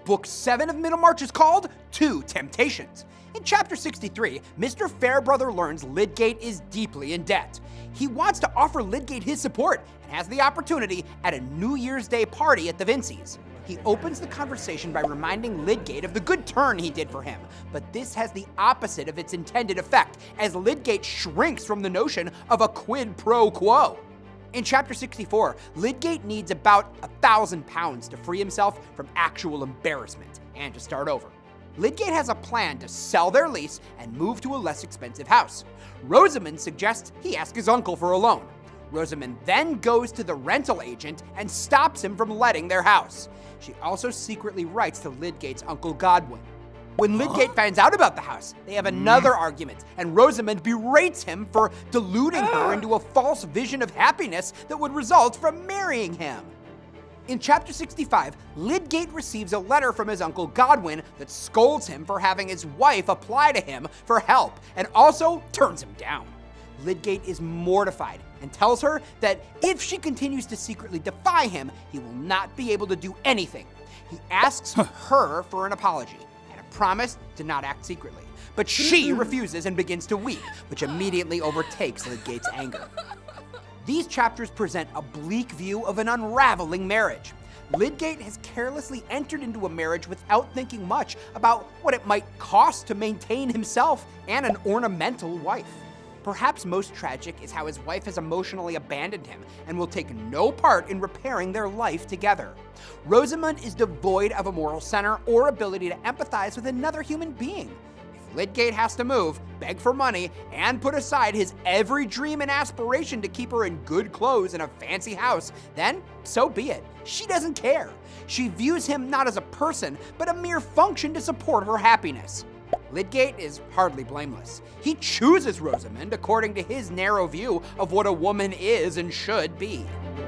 Book 7 of Middlemarch is called Two Temptations. In chapter 63, Mr. Fairbrother learns Lydgate is deeply in debt. He wants to offer Lydgate his support and has the opportunity at a New Year's Day party at the Vincey's. He opens the conversation by reminding Lydgate of the good turn he did for him, but this has the opposite of its intended effect, as Lydgate shrinks from the notion of a quid pro quo. In chapter 64, Lydgate needs about £1,000 to free himself from actual embarrassment and to start over. Lydgate has a plan to sell their lease and move to a less expensive house. Rosamond suggests he ask his uncle for a loan. Rosamond then goes to the rental agent and stops him from letting their house. She also secretly writes to Lydgate's Uncle Godwin. When Lydgate finds out about the house, they have another argument, and Rosamond berates him for deluding her into a false vision of happiness that would result from marrying him. In chapter 65, Lydgate receives a letter from his Uncle Godwin that scolds him for having his wife apply to him for help, and also turns him down. Lydgate is mortified and tells her that if she continues to secretly defy him, he will not be able to do anything. He asks her for an apology and a promise to not act secretly, but she refuses and begins to weep, which immediately overtakes Lydgate's anger. These chapters present a bleak view of an unraveling marriage. Lydgate has carelessly entered into a marriage without thinking much about what it might cost to maintain himself and an ornamental wife. Perhaps most tragic is how his wife has emotionally abandoned him and will take no part in repairing their life together. Rosamond is devoid of a moral center or ability to empathize with another human being. If Lydgate has to move, beg for money, and put aside his every dream and aspiration to keep her in good clothes in a fancy house, then so be it. She doesn't care. She views him not as a person, but a mere function to support her happiness. Lydgate is hardly blameless. He chooses Rosamond according to his narrow view of what a woman is and should be.